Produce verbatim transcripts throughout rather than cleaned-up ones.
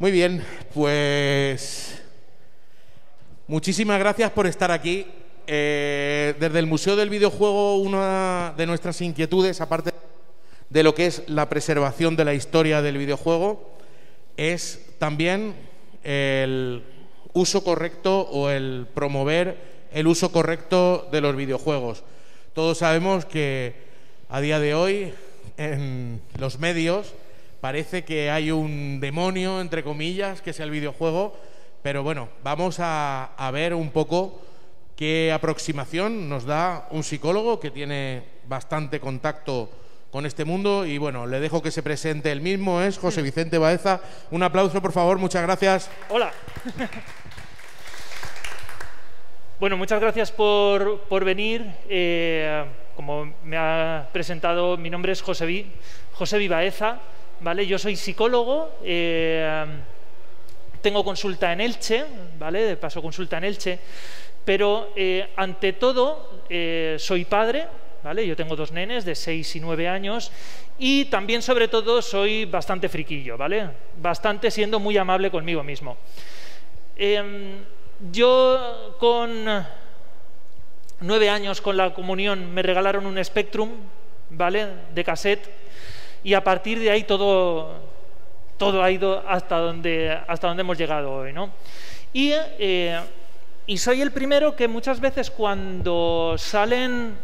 Muy bien, pues muchísimas gracias por estar aquí. Eh, desde el Museo del Videojuego, una de nuestras inquietudes, aparte de lo que es la preservación de la historia del videojuego, es también el uso correcto o el promover el uso correcto de los videojuegos. Todos sabemos que a día de hoy en los medios parece que hay un demonio, entre comillas, que es el videojuego, pero bueno, vamos a, a ver un poco qué aproximación nos da un psicólogo que tiene bastante contacto con este mundo y bueno, le dejo que se presente él mismo, es José Vicente Baeza. Un aplauso, por favor, muchas gracias. Hola. Bueno, muchas gracias por, por venir. Eh, como me ha presentado, mi nombre es José Vi, José Vi Baeza, ¿vale? Yo soy psicólogo, eh, tengo consulta en Elche, ¿vale? De paso consulta en Elche, pero eh, ante todo eh, soy padre, ¿vale? Yo tengo dos nenes de seis y nueve años y también, sobre todo, soy bastante friquillo, ¿vale? Bastante siendo muy amable conmigo mismo. Eh, yo con nueve años, con la comunión, me regalaron un Spectrum, ¿vale? De cassette, y a partir de ahí todo, todo ha ido hasta donde, hasta donde hemos llegado hoy, ¿no? Y, eh, y soy el primero que muchas veces cuando salen,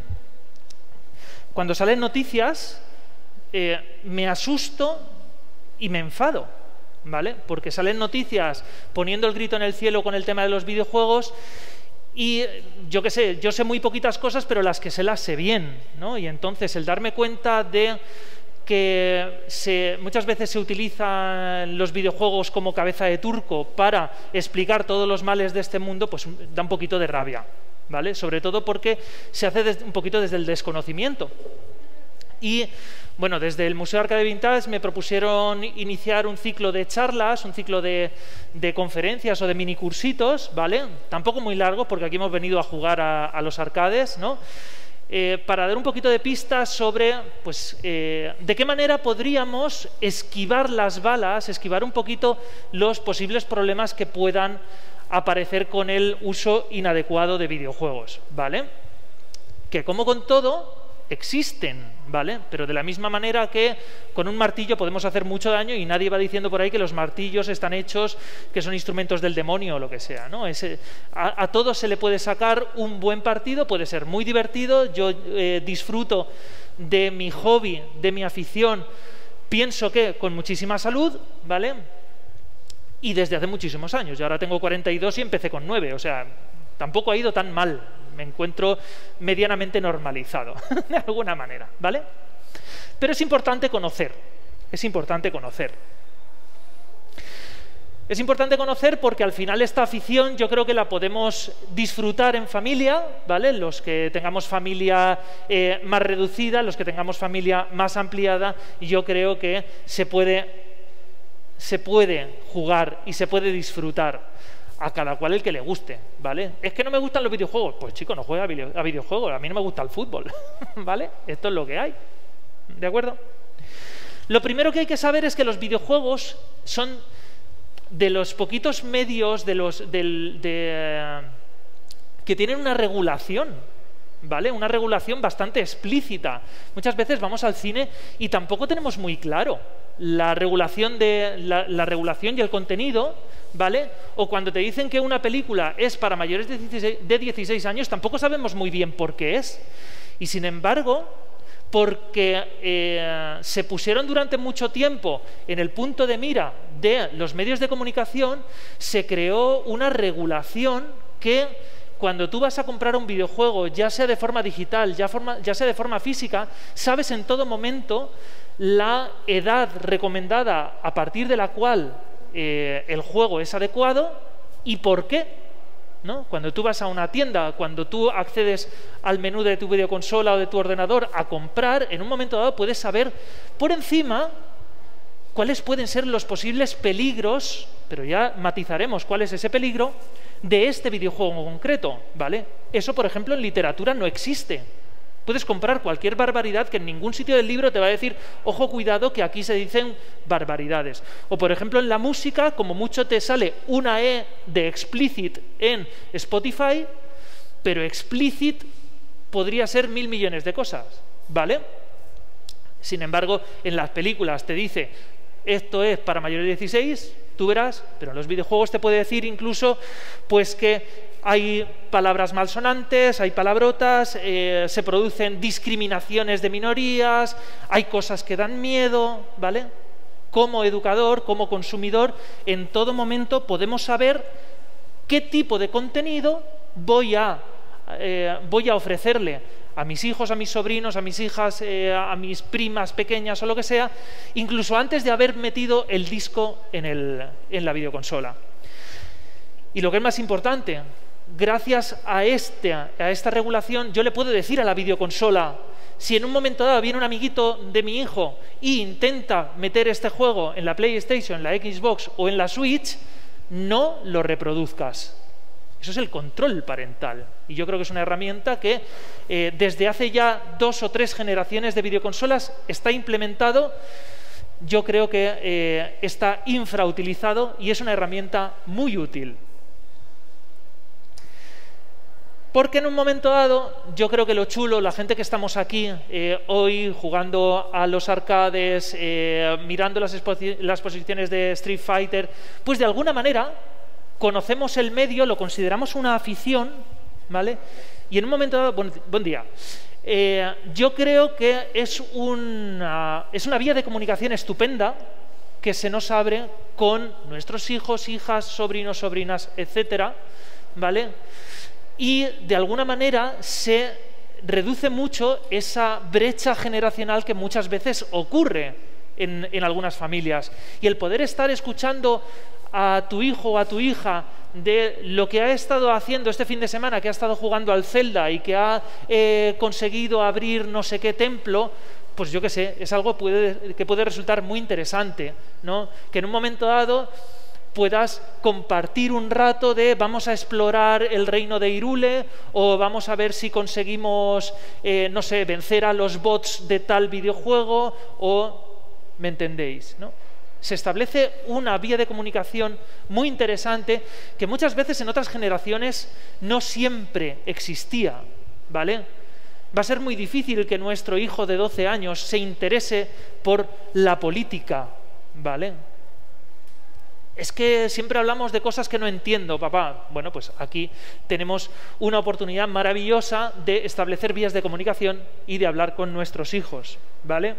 cuando salen noticias eh, me asusto y me enfado, ¿vale? Porque salen noticias poniendo el grito en el cielo con el tema de los videojuegos y yo qué sé, yo sé muy poquitas cosas, pero las que sé las sé bien, ¿no? Y entonces el darme cuenta de que se, muchas veces se utilizan los videojuegos como cabeza de turco para explicar todos los males de este mundo, pues da un poquito de rabia, ¿vale? Sobre todo porque se hace desde, un poquito desde el desconocimiento. Y bueno, desde el Museo Arcade Vintage me propusieron iniciar un ciclo de charlas, un ciclo de, de conferencias o de minicursitos, ¿vale? Tampoco muy largo, porque aquí hemos venido a jugar a, a los arcades, ¿no? Eh, para dar un poquito de pistas sobre pues, eh, de qué manera podríamos esquivar las balas, esquivar un poquito los posibles problemas que puedan aparecer con el uso inadecuado de videojuegos, ¿vale? Que como con todo, existen, ¿vale? Pero de la misma manera que con un martillo podemos hacer mucho daño y nadie va diciendo por ahí que los martillos están hechos, que son instrumentos del demonio o lo que sea, ¿no? Ese, a, a todo se le puede sacar un buen partido, puede ser muy divertido. Yo eh, disfruto de mi hobby, de mi afición, pienso que con muchísima salud, ¿vale? Y desde hace muchísimos años. Yo ahora tengo cuarenta y dos y empecé con nueve, o sea, tampoco ha ido tan mal. Me encuentro medianamente normalizado, de alguna manera, ¿vale? Pero es importante conocer, es importante conocer. Es importante conocer porque al final esta afición yo creo que la podemos disfrutar en familia, ¿vale? Los que tengamos familia eh, más reducida, los que tengamos familia más ampliada, yo creo que se puede, se puede jugar y se puede disfrutar. A cada cual el que le guste, ¿vale? Es que no me gustan los videojuegos. Pues chico, no juega a, video, a videojuegos. A mí no me gusta el fútbol, ¿vale? Esto es lo que hay, ¿de acuerdo? Lo primero que hay que saber es que los videojuegos son de los poquitos medios de los, del, de, que tienen una regulación, ¿vale? Una regulación bastante explícita. Muchas veces vamos al cine y tampoco tenemos muy claro la regulación, de, la, la regulación y el contenido, ¿vale? O cuando te dicen que una película es para mayores de dieciséis, de dieciséis años, tampoco sabemos muy bien por qué es. Y sin embargo, porque eh, se pusieron durante mucho tiempo en el punto de mira de los medios de comunicación, se creó una regulación que cuando tú vas a comprar un videojuego, ya sea de forma digital, ya, forma, ya sea de forma física, sabes en todo momento la edad recomendada a partir de la cual eh, el juego es adecuado y por qué, ¿no? Cuando tú vas a una tienda, cuando tú accedes al menú de tu videoconsola o de tu ordenador a comprar, en un momento dado puedes saber por encima cuáles pueden ser los posibles peligros, pero ya matizaremos cuál es ese peligro de este videojuego en concreto, ¿vale? Eso, por ejemplo, en literatura no existe, Puedes comprar cualquier barbaridad que en ningún sitio del libro te va a decir, ojo, cuidado, que aquí se dicen barbaridades. O, por ejemplo, en la música, como mucho te sale una E de explicit en Spotify, pero explicit podría ser mil millones de cosas, ¿vale? Sin embargo, en las películas te dice, esto es para mayores de dieciséis, tú verás, pero en los videojuegos te puede decir incluso, pues que hay palabras malsonantes, hay palabrotas, eh, se producen discriminaciones de minorías, hay cosas que dan miedo, ¿vale? Como educador, como consumidor, en todo momento podemos saber qué tipo de contenido voy a, eh, voy a ofrecerle a mis hijos, a mis sobrinos, a mis hijas, eh, a mis primas pequeñas o lo que sea, incluso antes de haber metido el disco en, el, en la videoconsola. Y lo que es más importante, gracias a, este, a esta regulación, yo le puedo decir a la videoconsola, si en un momento dado viene un amiguito de mi hijo e intenta meter este juego en la PlayStation, en la Xbox o en la Switch, no lo reproduzcas. Eso es el control parental. Y yo creo que es una herramienta que eh, desde hace ya dos o tres generaciones de videoconsolas está implementado. Yo creo que eh, está infrautilizado y es una herramienta muy útil. Porque en un momento dado, yo creo que lo chulo, la gente que estamos aquí eh, hoy jugando a los arcades, eh, mirando las, las posiciones de Street Fighter, pues de alguna manera conocemos el medio, lo consideramos una afición, ¿vale? Y en un momento dado, buen, buen día, eh, yo creo que es una, es una vía de comunicación estupenda que se nos abre con nuestros hijos, hijas, sobrinos, sobrinas, etcétera, ¿vale? Y de alguna manera se reduce mucho esa brecha generacional que muchas veces ocurre en, en algunas familias. Y el poder estar escuchando a tu hijo o a tu hija de lo que ha estado haciendo este fin de semana, que ha estado jugando al Zelda y que ha eh, conseguido abrir no sé qué templo, pues yo qué sé, es algo puede, que puede resultar muy interesante, ¿no? Que en un momento dado puedas compartir un rato de vamos a explorar el reino de Hyrule o vamos a ver si conseguimos, eh, no sé, vencer a los bots de tal videojuego o, ¿me entendéis?, ¿no? Se establece una vía de comunicación muy interesante que muchas veces en otras generaciones no siempre existía, ¿vale? Va a ser muy difícil que nuestro hijo de doce años se interese por la política, ¿vale? Es que siempre hablamos de cosas que no entiendo, papá. Bueno, pues aquí tenemos una oportunidad maravillosa de establecer vías de comunicación y de hablar con nuestros hijos, ¿vale?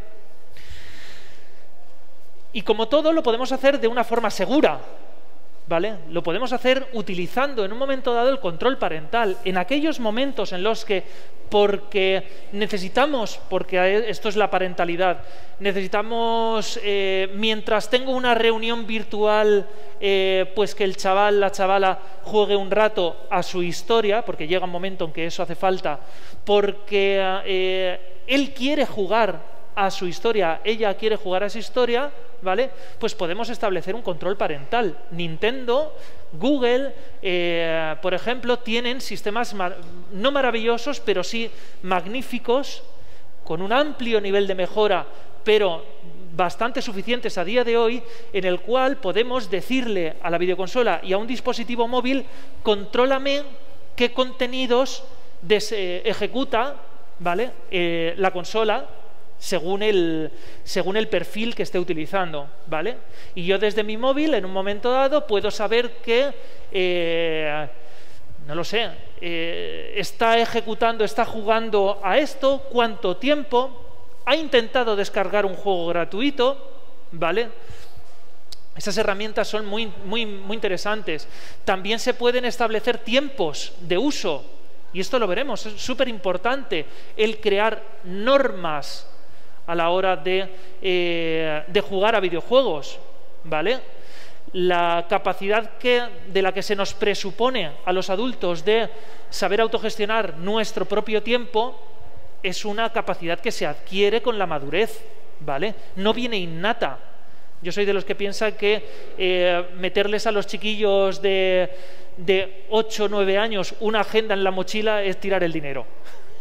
Y como todo, lo podemos hacer de una forma segura, ¿vale? Lo podemos hacer utilizando en un momento dado el control parental. En aquellos momentos en los que, porque necesitamos, porque esto es la parentalidad, necesitamos, eh, mientras tengo una reunión virtual, eh, pues que el chaval, la chavala, juegue un rato a su historia, porque llega un momento en que eso hace falta, porque eh, él quiere jugar a su historia, ella quiere jugar a su historia, ¿vale? Pues podemos establecer un control parental. Nintendo, Google, eh, por ejemplo, tienen sistemas mar no maravillosos, pero sí magníficos, con un amplio nivel de mejora, pero bastante suficientes a día de hoy, en el cual podemos decirle a la videoconsola y a un dispositivo móvil, contrólame qué contenidos ejecuta, ¿vale? eh, la consola, según el, según el perfil que esté utilizando, ¿vale? Y yo desde mi móvil, en un momento dado, puedo saber que, eh, no lo sé, eh, está ejecutando, está jugando a esto, cuánto tiempo, ha intentado descargar un juego gratuito, ¿vale? Esas herramientas son muy, muy, muy interesantes. También se pueden establecer tiempos de uso, y esto lo veremos, es súper importante el crear normas a la hora de, eh, de jugar a videojuegos, ¿vale? La capacidad que, de la que se nos presupone a los adultos de saber autogestionar nuestro propio tiempo es una capacidad que se adquiere con la madurez, ¿vale? No viene innata. Yo soy de los que piensan que eh, meterles a los chiquillos de, de ocho o nueve años una agenda en la mochila es tirar el dinero.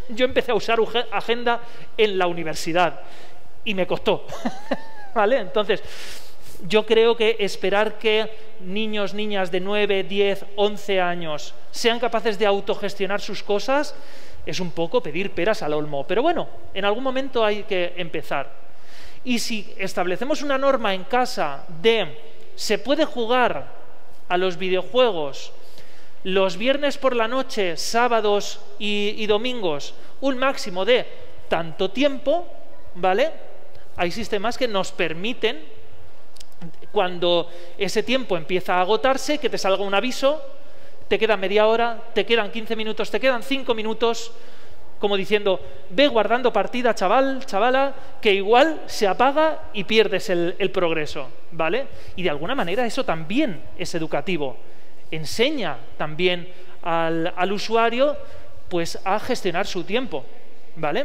Yo empecé a usar agenda en la universidad y me costó, ¿vale? Entonces, yo creo que esperar que niños, niñas de nueve, diez, once años sean capaces de autogestionar sus cosas es un poco pedir peras al olmo. Pero bueno, en algún momento hay que empezar. Y si establecemos una norma en casa de se puede jugar a los videojuegos los viernes por la noche, sábados y, y domingos, un máximo de tanto tiempo, ¿vale? Hay sistemas que nos permiten, cuando ese tiempo empieza a agotarse, que te salga un aviso, te queda media hora, te quedan quince minutos, te quedan cinco minutos, como diciendo, ve guardando partida, chaval, chavala, que igual se apaga y pierdes el, el progreso, ¿vale? Y de alguna manera eso también es educativo. Enseña también al, al usuario pues, a gestionar su tiempo, ¿vale?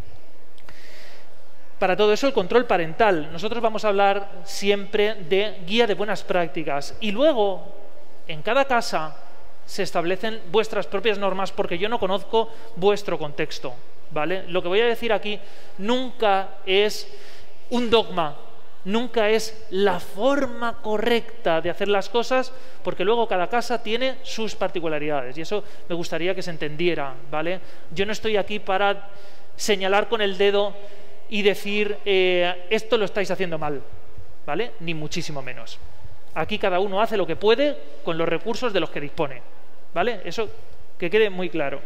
Para todo eso, el control parental. Nosotros vamos a hablar siempre de guía de buenas prácticas. Y luego, en cada casa, se establecen vuestras propias normas porque yo no conozco vuestro contexto, ¿vale? Lo que voy a decir aquí nunca es un dogma, nunca es la forma correcta de hacer las cosas, porque luego cada casa tiene sus particularidades y eso me gustaría que se entendiera, ¿vale? Yo no estoy aquí para señalar con el dedo y decir eh, esto lo estáis haciendo mal, ¿vale? Ni muchísimo menos. Aquí cada uno hace lo que puede con los recursos de los que dispone, ¿vale? Eso que quede muy claro.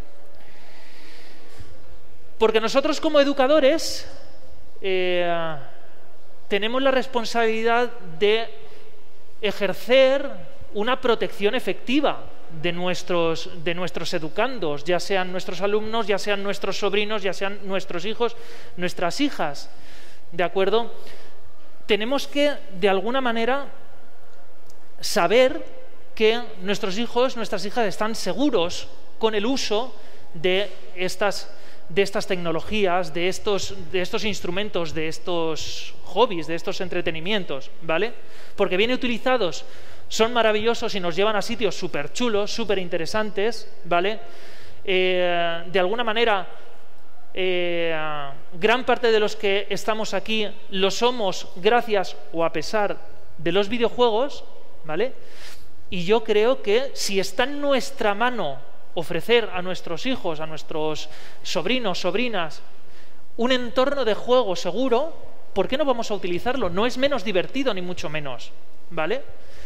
Porque nosotros como educadores eh, tenemos la responsabilidad de ejercer una protección efectiva de nuestros, de nuestros educandos, ya sean nuestros alumnos, ya sean nuestros sobrinos, ya sean nuestros hijos, nuestras hijas, ¿de acuerdo? Tenemos que, de alguna manera, saber que nuestros hijos, nuestras hijas están seguros con el uso de estas, de estas tecnologías, de estos, de estos instrumentos, de estos hobbies, de estos entretenimientos, ¿vale? Porque bien utilizados son maravillosos y nos llevan a sitios súper chulos, súper interesantes, ¿vale? Eh, de alguna manera, eh, gran parte de los que estamos aquí lo somos gracias o a pesar de los videojuegos, ¿vale? Y yo creo que si está en nuestra mano ofrecer a nuestros hijos, a nuestros sobrinos, sobrinas, un entorno de juego seguro, ¿por qué no vamos a utilizarlo? No es menos divertido, ni mucho menos, ¿vale?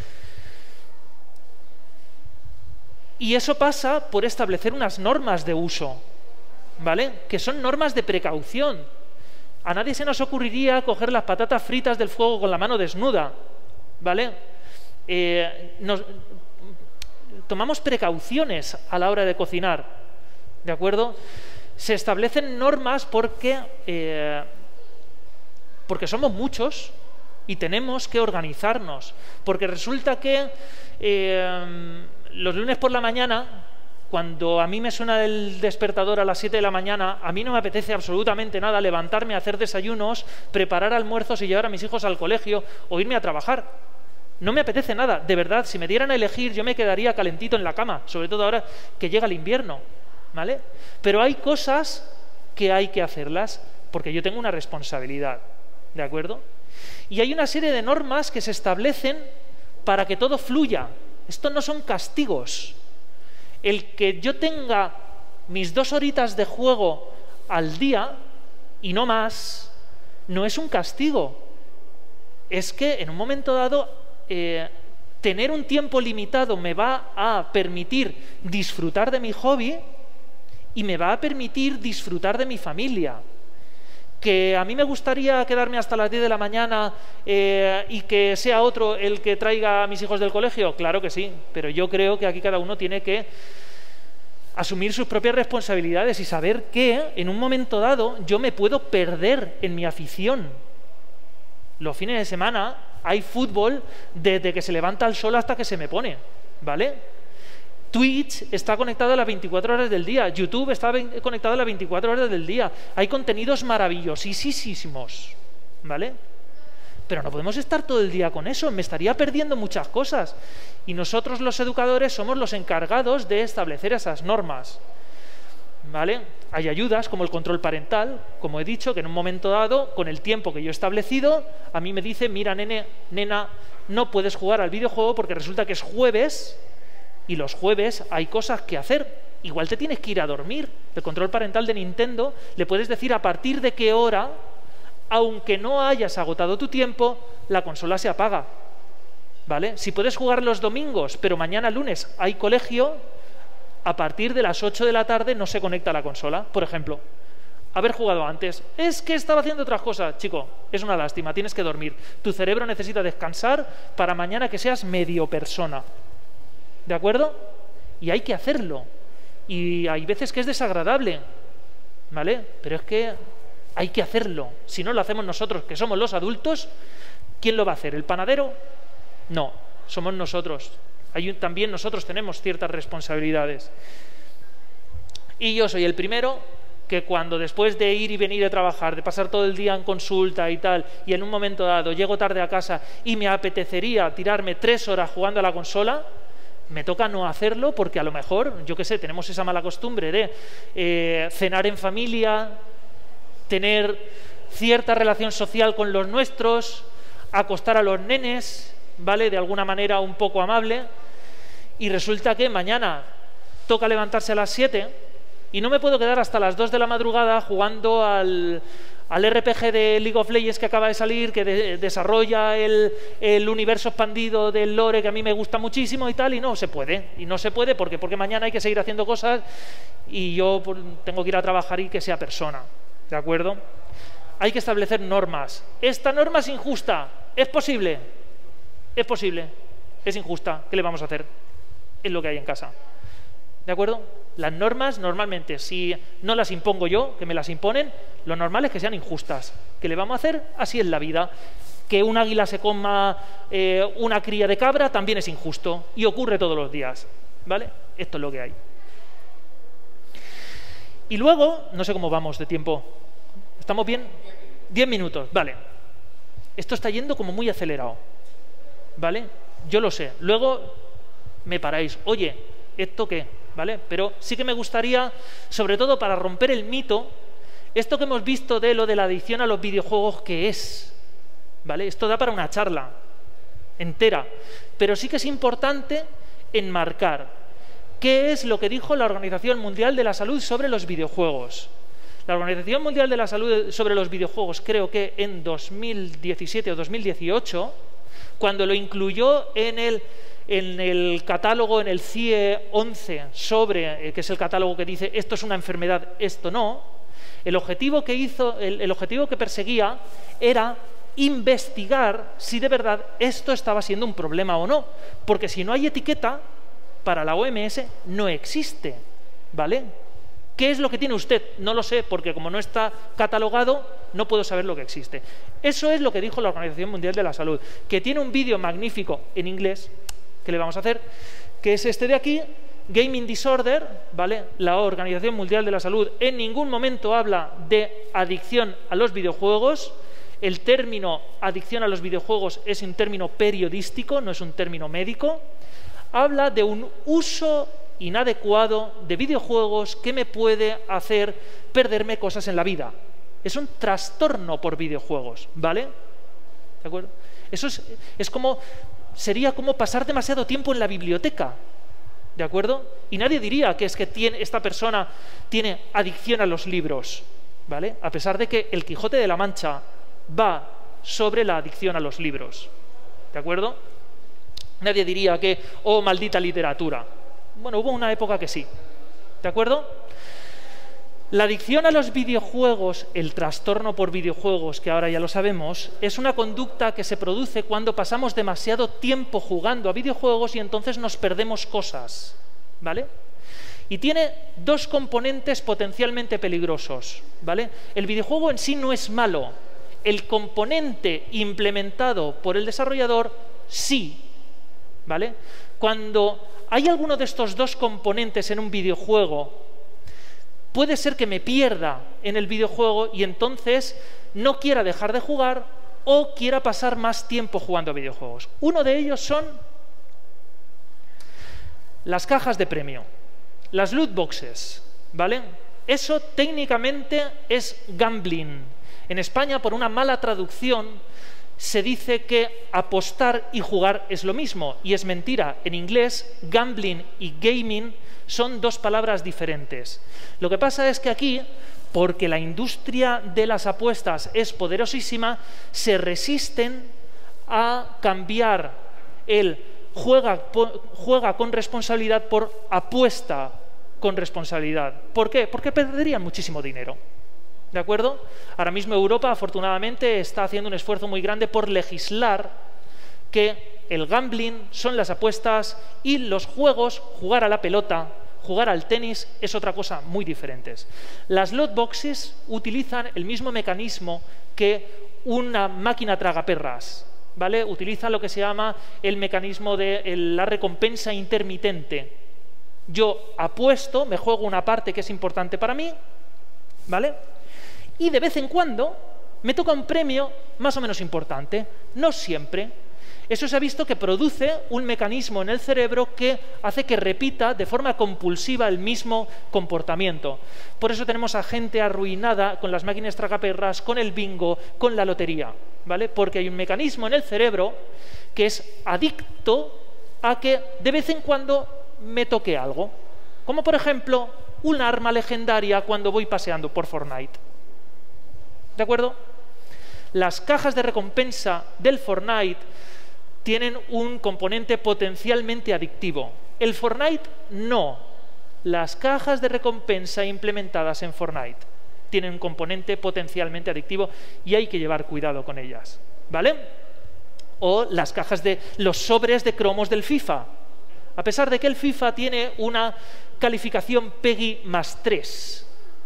Y eso pasa por establecer unas normas de uso, ¿vale? Que son normas de precaución. A nadie se nos ocurriría coger las patatas fritas del fuego con la mano desnuda, ¿vale? Eh, nos, tomamos precauciones a la hora de cocinar, ¿de acuerdo? Se establecen normas porque, eh, porque somos muchos y tenemos que organizarnos, porque resulta que eh, los lunes por la mañana, cuando a mí me suena el despertador a las siete de la mañana, a mí no me apetece absolutamente nada levantarme, hacer desayunos, preparar almuerzos y llevar a mis hijos al colegio o irme a trabajar. No me apetece nada, de verdad. Si me dieran a elegir, yo me quedaría calentito en la cama, sobre todo ahora que llega el invierno, ¿vale? Pero hay cosas que hay que hacerlas porque yo tengo una responsabilidad, ¿de acuerdo? Y hay una serie de normas que se establecen para que todo fluya. Estos no son castigos. El que yo tenga mis dos horitas de juego al día y no más, no es un castigo. Es que en un momento dado Eh, tener un tiempo limitado me va a permitir disfrutar de mi hobby y me va a permitir disfrutar de mi familia. Que a mí me gustaría quedarme hasta las diez de la mañana eh, y que sea otro el que traiga a mis hijos del colegio, claro que sí, pero yo creo que aquí cada uno tiene que asumir sus propias responsabilidades y saber que en un momento dado yo me puedo perder en mi afición. Los fines de semana hay fútbol desde que se levanta el sol hasta que se me pone, ¿vale? Twitch está conectado a las veinticuatro horas del día, YouTube está conectado a las veinticuatro horas del día. Hay contenidos maravillosísimos, ¿vale? Pero no podemos estar todo el día con eso, me estaría perdiendo muchas cosas. Y nosotros los educadores somos los encargados de establecer esas normas, ¿vale? Hay ayudas como el control parental, como he dicho, que en un momento dado, con el tiempo que yo he establecido, a mí me dice, mira, nene, nena, no puedes jugar al videojuego porque resulta que es jueves y los jueves hay cosas que hacer. Igual te tienes que ir a dormir. El control parental de Nintendo le puedes decir a partir de qué hora, aunque no hayas agotado tu tiempo, la consola se apaga, ¿vale? Si puedes jugar los domingos, pero mañana lunes hay colegio, a partir de las ocho de la tarde no se conecta la consola, por ejemplo. Haber jugado antes. Es que estaba haciendo otras cosas. Chico, es una lástima, tienes que dormir. Tu cerebro necesita descansar para mañana que seas medio persona. ¿De acuerdo? Y hay que hacerlo. Y hay veces que es desagradable, ¿vale? Pero es que hay que hacerlo. Si no lo hacemos nosotros, que somos los adultos, ¿quién lo va a hacer? ¿El panadero? No, somos nosotros. Hay, también nosotros tenemos ciertas responsabilidades. Y yo soy el primero que cuando después de ir y venir a trabajar, de pasar todo el día en consulta y tal, y en un momento dado llego tarde a casa y me apetecería tirarme tres horas jugando a la consola, me toca no hacerlo porque a lo mejor, yo qué sé, tenemos esa mala costumbre de eh, cenar en familia, tener cierta relación social con los nuestros, acostar a los nenes, ¿vale? De alguna manera un poco amable, y resulta que mañana toca levantarse a las siete y no me puedo quedar hasta las dos de la madrugada jugando al, al R P G de League of Legends que acaba de salir, que de, desarrolla el, el universo expandido del lore que a mí me gusta muchísimo y tal, y no se puede. Y no se puede porque, porque mañana hay que seguir haciendo cosas y yo pues, tengo que ir a trabajar y que sea persona, ¿de acuerdo? Hay que establecer normas. Esta norma es injusta. ¿Es posible? Es posible. Es injusta. ¿Qué le vamos a hacer? Es lo que hay en casa. ¿De acuerdo? Las normas, normalmente, si no las impongo yo, que me las imponen, lo normal es que sean injustas. ¿Qué le vamos a hacer? Así es la vida. Que un águila se coma eh, una cría de cabra también es injusto. Y ocurre todos los días. ¿Vale? Esto es lo que hay. Y luego, no sé cómo vamos de tiempo. ¿Estamos bien? Diez minutos, vale. Esto está yendo como muy acelerado, ¿vale? Yo lo sé. Luego me paráis. Oye, ¿esto qué? ¿Vale? Pero sí que me gustaría, sobre todo para romper el mito, esto que hemos visto de lo de la adicción a los videojuegos, ¿qué es? ¿Vale? Esto da para una charla entera. Pero sí que es importante enmarcar qué es lo que dijo la Organización Mundial de la Salud sobre los videojuegos. La Organización Mundial de la Salud sobre los videojuegos, creo que en dos mil diecisiete o dos mil dieciocho, cuando lo incluyó en el, en el catálogo, en el C I E once, sobre, eh, que es el catálogo que dice esto es una enfermedad, esto no, el objetivo que hizo, el, el objetivo que perseguía era investigar si de verdad esto estaba siendo un problema o no, porque si no hay etiqueta, para la O M S no existe, ¿vale? ¿Qué es lo que tiene usted? No lo sé, porque como no está catalogado, no puedo saber lo que existe. Eso es lo que dijo la Organización Mundial de la Salud, que tiene un vídeo magnífico en inglés, que le vamos a hacer, que es este de aquí, Gaming Disorder, ¿vale? La Organización Mundial de la Salud en ningún momento habla de adicción a los videojuegos. El término adicción a los videojuegos es un término periodístico, no es un término médico. Habla de un uso inadecuado de videojuegos que me puede hacer perderme cosas en la vida. Es un trastorno por videojuegos, ¿vale? ¿De acuerdo? Eso es, es como, sería como pasar demasiado tiempo en la biblioteca, ¿de acuerdo? Y nadie diría que es que tiene, esta persona tiene adicción a los libros, ¿vale? A pesar de que el Quijote de la Mancha va sobre la adicción a los libros, ¿de acuerdo? Nadie diría que, oh, maldita literatura. Bueno, hubo una época que sí, ¿de acuerdo? La adicción a los videojuegos, el trastorno por videojuegos, que ahora ya lo sabemos, es una conducta que se produce cuando pasamos demasiado tiempo jugando a videojuegos y entonces nos perdemos cosas, ¿vale? Y tiene dos componentes potencialmente peligrosos, ¿vale? El videojuego en sí no es malo, el componente implementado por el desarrollador sí, ¿vale? Cuando hay alguno de estos dos componentes en un videojuego, puede ser que me pierda en el videojuego y entonces no quiera dejar de jugar o quiera pasar más tiempo jugando a videojuegos. Uno de ellos son las cajas de premio, las loot boxes, ¿vale? Eso técnicamente es gambling. En España, por una mala traducción, se dice que apostar y jugar es lo mismo, y es mentira. En inglés, gambling y gaming son dos palabras diferentes. Lo que pasa es que aquí, porque la industria de las apuestas es poderosísima, se resisten a cambiar el juega, juega con responsabilidad por apuesta con responsabilidad. ¿Por qué? Porque perderían muchísimo dinero. ¿De acuerdo? Ahora mismo Europa, afortunadamente, está haciendo un esfuerzo muy grande por legislar que el gambling son las apuestas y los juegos, jugar a la pelota, jugar al tenis, es otra cosa muy diferente. Las lot boxes utilizan el mismo mecanismo que una máquina tragaperras, ¿vale? Utiliza lo que se llama el mecanismo de la recompensa intermitente. Yo apuesto, me juego una parte que es importante para mí, ¿vale? Y de vez en cuando me toca un premio más o menos importante, no siempre. Eso se ha visto que produce un mecanismo en el cerebro que hace que repita de forma compulsiva el mismo comportamiento. Por eso tenemos a gente arruinada con las máquinas tragaperras, con el bingo, con la lotería, ¿vale? Porque hay un mecanismo en el cerebro que es adicto a que de vez en cuando me toque algo. Como por ejemplo, un arma legendaria cuando voy paseando por Fortnite. ¿De acuerdo? Las cajas de recompensa del Fortnite tienen un componente potencialmente adictivo. El Fortnite no. Las cajas de recompensa implementadas en Fortnite tienen un componente potencialmente adictivo y hay que llevar cuidado con ellas, ¿vale? O las cajas de los sobres de cromos del FIFA. A pesar de que el FIFA tiene una calificación PEGI más tres,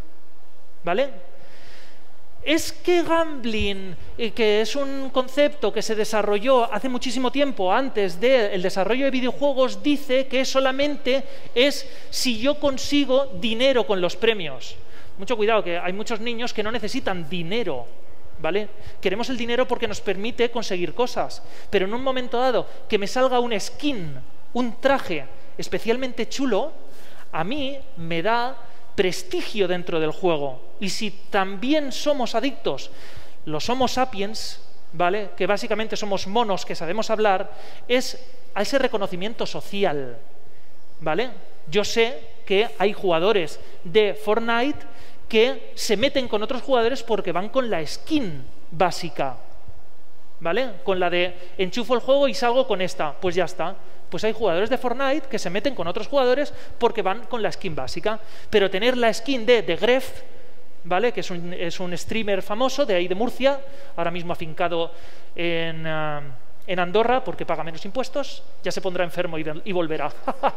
¿vale? Es que gambling, que es un concepto que se desarrolló hace muchísimo tiempo antes del desarrollo de videojuegos, dice que solamente es si yo consigo dinero con los premios. Mucho cuidado, que hay muchos niños que no necesitan dinero, ¿vale? Queremos el dinero porque nos permite conseguir cosas, pero en un momento dado que me salga un skin, un traje especialmente chulo, a mí me da prestigio dentro del juego. Y si también somos adictos, los Homo sapiens, ¿vale?, que básicamente somos monos que sabemos hablar, es a ese reconocimiento social, ¿vale? Yo sé que hay jugadores de Fortnite que se meten con otros jugadores porque van con la skin básica, ¿vale? Con la de enchufo el juego y salgo con esta, pues ya está. Pues hay jugadores de Fortnite que se meten con otros jugadores porque van con la skin básica. Pero tener la skin de The Gref, ¿vale?, que es un, es un streamer famoso de ahí de Murcia, ahora mismo afincado en, uh, en Andorra porque paga menos impuestos, ya se pondrá enfermo y, y volverá.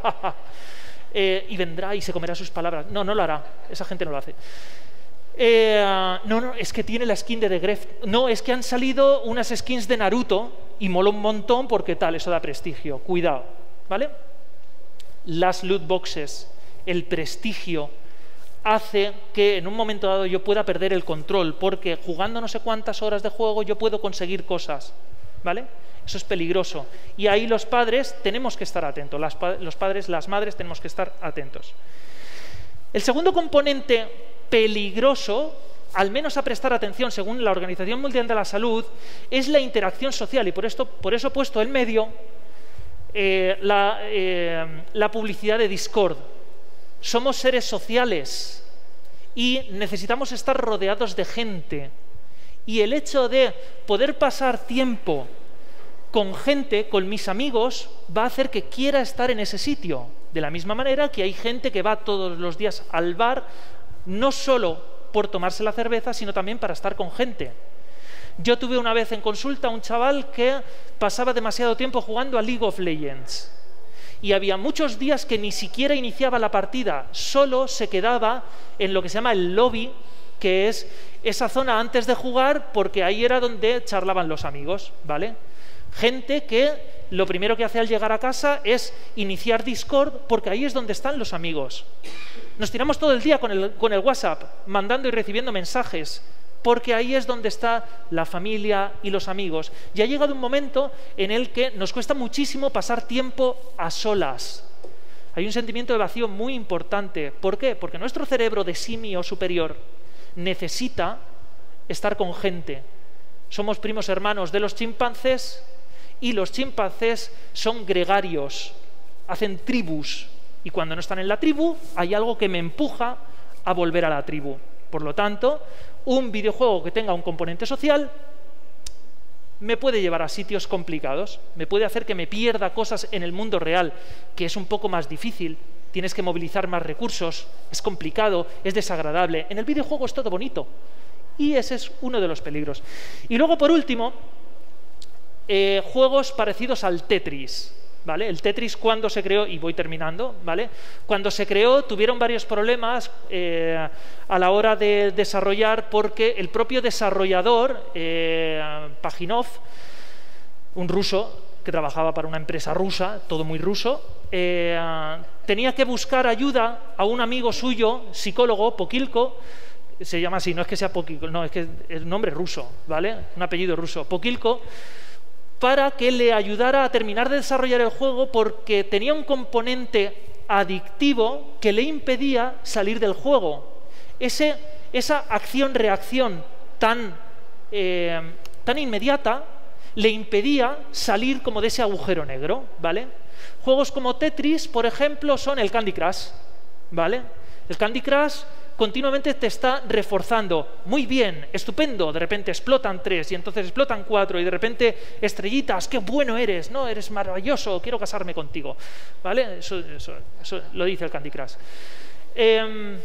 eh, y vendrá y se comerá sus palabras. No, no lo hará, esa gente no lo hace. Eh, no, no, es que tiene la skin de The Gref. No, es que han salido unas skins de Naruto y mola un montón porque tal, eso da prestigio. Cuidado, ¿vale? Las loot boxes, el prestigio, hace que en un momento dado yo pueda perder el control porque jugando no sé cuántas horas de juego yo puedo conseguir cosas, ¿vale? Eso es peligroso. Y ahí los padres tenemos que estar atentos. Las, los padres, las madres tenemos que estar atentos. El segundo componente peligroso, al menos a prestar atención según la Organización Mundial de la Salud, es la interacción social, y por, esto, por eso he puesto en medio eh, la, eh, la publicidad de Discord. Somos seres sociales y necesitamos estar rodeados de gente, y el hecho de poder pasar tiempo con gente, con mis amigos, va a hacer que quiera estar en ese sitio, de la misma manera que hay gente que va todos los días al bar no solo por tomarse la cerveza, sino también para estar con gente. Yo tuve una vez en consulta a un chaval que pasaba demasiado tiempo jugando a League of Legends. Y había muchos días que ni siquiera iniciaba la partida, solo se quedaba en lo que se llama el lobby, que es esa zona antes de jugar, porque ahí era donde charlaban los amigos, ¿vale? Gente que lo primero que hace al llegar a casa es iniciar Discord, porque ahí es donde están los amigos. Nos tiramos todo el día con el, con el WhatsApp, mandando y recibiendo mensajes, porque ahí es donde está la familia y los amigos. Y ha llegado un momento en el que nos cuesta muchísimo pasar tiempo a solas. Hay un sentimiento de vacío muy importante. ¿Por qué? Porque nuestro cerebro de simio superior necesita estar con gente. Somos primos hermanos de los chimpancés y los chimpancés son gregarios, hacen tribus. Y cuando no están en la tribu, hay algo que me empuja a volver a la tribu. Por lo tanto, un videojuego que tenga un componente social me puede llevar a sitios complicados, me puede hacer que me pierda cosas en el mundo real, que es un poco más difícil, tienes que movilizar más recursos, es complicado, es desagradable. En el videojuego es todo bonito, y ese es uno de los peligros. Y luego, por último, eh, juegos parecidos al Tetris. ¿Vale? El Tetris, cuando se creó, y voy terminando, ¿vale? Cuando se creó tuvieron varios problemas eh, a la hora de desarrollar, porque el propio desarrollador, eh, Paginov, un ruso que trabajaba para una empresa rusa, todo muy ruso, eh, tenía que buscar ayuda a un amigo suyo, psicólogo, Pokilko, se llama así, no es que sea Pokilko, no, es que es un nombre ruso, ¿vale? Un apellido ruso, Pokilko, para que le ayudara a terminar de desarrollar el juego, porque tenía un componente adictivo que le impedía salir del juego. Ese, esa acción-reacción tan, eh, tan inmediata le impedía salir como de ese agujero negro, ¿vale? Juegos como Tetris, por ejemplo, son el Candy Crush, ¿vale? El Candy Crush continuamente te está reforzando. Muy bien, estupendo, de repente explotan tres y entonces explotan cuatro y de repente estrellitas, qué bueno eres, no, eres maravilloso, quiero casarme contigo, ¿vale? Eso, eso, eso lo dice el Candy Crush. Eh,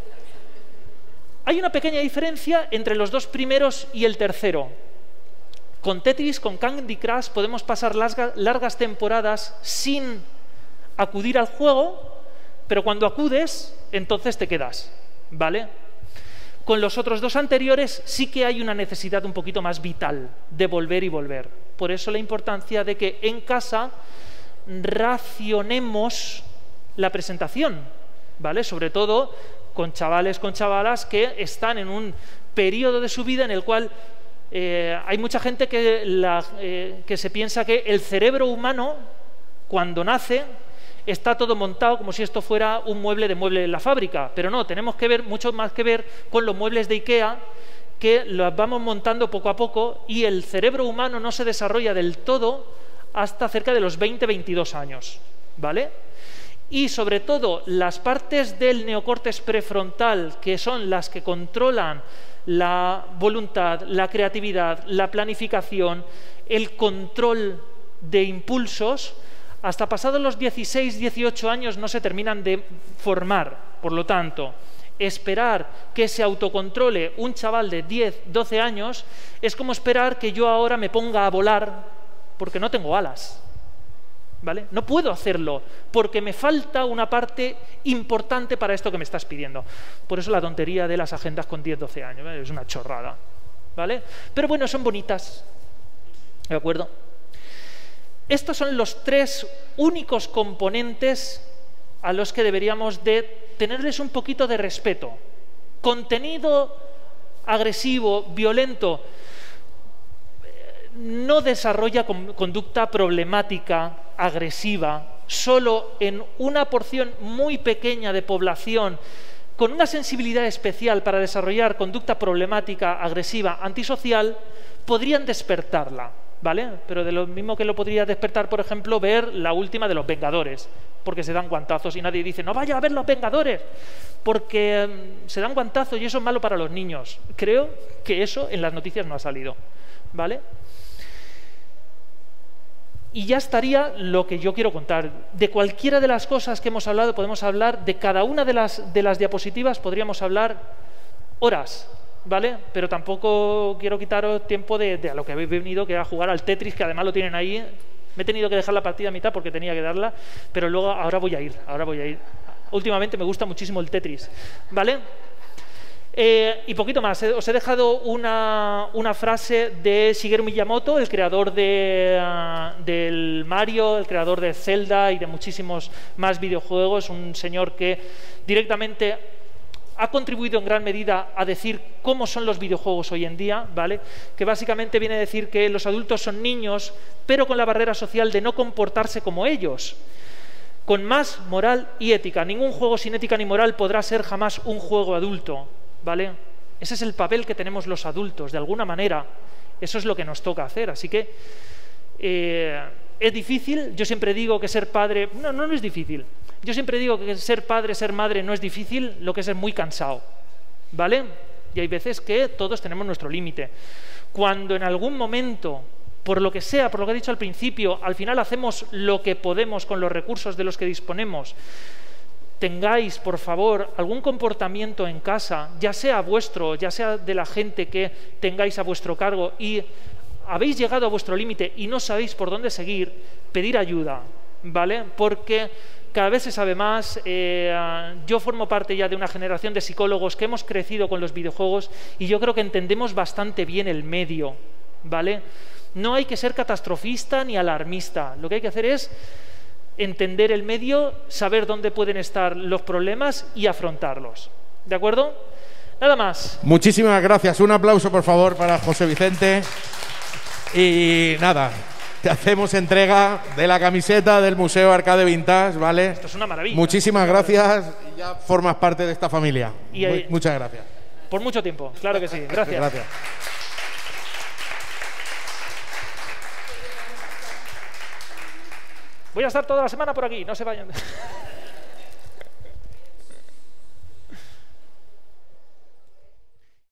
hay una pequeña diferencia entre los dos primeros y el tercero. Con Tetris, con Candy Crush, podemos pasar larga, largas temporadas sin acudir al juego, pero cuando acudes, entonces te quedas. ¿Vale? Con los otros dos anteriores sí que hay una necesidad un poquito más vital de volver y volver. Por eso la importancia de que en casa racionemos la presentación, ¿vale? Sobre todo con chavales, con chavalas que están en un periodo de su vida en el cual eh, hay mucha gente que, la, eh, que se piensa que el cerebro humano, cuando nace, está todo montado como si esto fuera un mueble de mueble en la fábrica, pero no, tenemos que ver, mucho más que ver con los muebles de IKEA, que los vamos montando poco a poco, y el cerebro humano no se desarrolla del todo hasta cerca de los veinte a veintidós años, ¿vale? Y sobre todo las partes del neocórtex prefrontal, que son las que controlan la voluntad, la creatividad, la planificación, el control de impulsos, hasta pasados los dieciséis, dieciocho años no se terminan de formar. Por lo tanto, esperar que se autocontrole un chaval de diez, doce años es como esperar que yo ahora me ponga a volar porque no tengo alas, ¿vale? No puedo hacerlo porque me falta una parte importante para esto que me estás pidiendo. Por eso la tontería de las agendas con diez, doce años, ¿vale? Es una chorrada, ¿vale? Pero bueno, son bonitas, ¿de acuerdo? Estos son los tres únicos componentes a los que deberíamos de tenerles un poquito de respeto. Contenido agresivo, violento, no desarrolla conducta problemática, agresiva, solo en una porción muy pequeña de población con una sensibilidad especial para desarrollar conducta problemática, agresiva, antisocial, podrían despertarla. ¿Vale? Pero de lo mismo que lo podría despertar, por ejemplo, ver la última de Los Vengadores, porque se dan guantazos y nadie dice, no vaya a ver Los Vengadores, porque um, se dan guantazos y eso es malo para los niños. Creo que eso en las noticias no ha salido, ¿vale? Y ya estaría lo que yo quiero contar. De cualquiera de las cosas que hemos hablado, podemos hablar, de cada una de las, de las diapositivas podríamos hablar horas, ¿vale? Pero tampoco quiero quitaros tiempo de, de a lo que habéis venido, que era jugar al Tetris, que además lo tienen ahí. Me he tenido que dejar la partida a mitad porque tenía que darla, pero luego ahora voy a ir, ahora voy a ir. Últimamente me gusta muchísimo el Tetris, ¿vale? Eh, y poquito más. Os he dejado una, una frase de Shigeru Miyamoto, el creador de, uh, del Mario, el creador de Zelda y de muchísimos más videojuegos, un señor que directamente ha contribuido en gran medida a decir cómo son los videojuegos hoy en día, ¿vale? Que básicamente viene a decir que los adultos son niños, pero con la barrera social de no comportarse como ellos. con más moral y ética. Ningún juego sin ética ni moral podrá ser jamás un juego adulto, ¿vale? Ese es el papel que tenemos los adultos, de alguna manera. Eso es lo que nos toca hacer. Así que eh, es difícil. Yo siempre digo que ser padre... No, no, no es difícil. Yo siempre digo que ser padre, ser madre no es difícil, lo que es es muy cansado, ¿vale? Y hay veces que todos tenemos nuestro límite. Cuando en algún momento, por lo que sea, por lo que he dicho al principio, al final hacemos lo que podemos con los recursos de los que disponemos, tengáis, por favor, algún comportamiento en casa, ya sea vuestro, ya sea de la gente que tengáis a vuestro cargo, y habéis llegado a vuestro límite y no sabéis por dónde seguir, pedir ayuda, ¿vale? Porque cada vez se sabe más. Eh, yo formo parte ya de una generación de psicólogos que hemos crecido con los videojuegos y yo creo que entendemos bastante bien el medio, ¿vale? No hay que ser catastrofista ni alarmista. Lo que hay que hacer es entender el medio, saber dónde pueden estar los problemas y afrontarlos. ¿De acuerdo? Nada más. Muchísimas gracias. Un aplauso, por favor, para José Vicente. Y nada, te hacemos entrega de la camiseta del Museo Arcade Vintage, ¿vale? Esto es una maravilla. Muchísimas gracias y ya formas parte de esta familia. Y ahí, muchas gracias. Por mucho tiempo, claro que sí. Gracias. Gracias. Voy a estar toda la semana por aquí, no se vayan.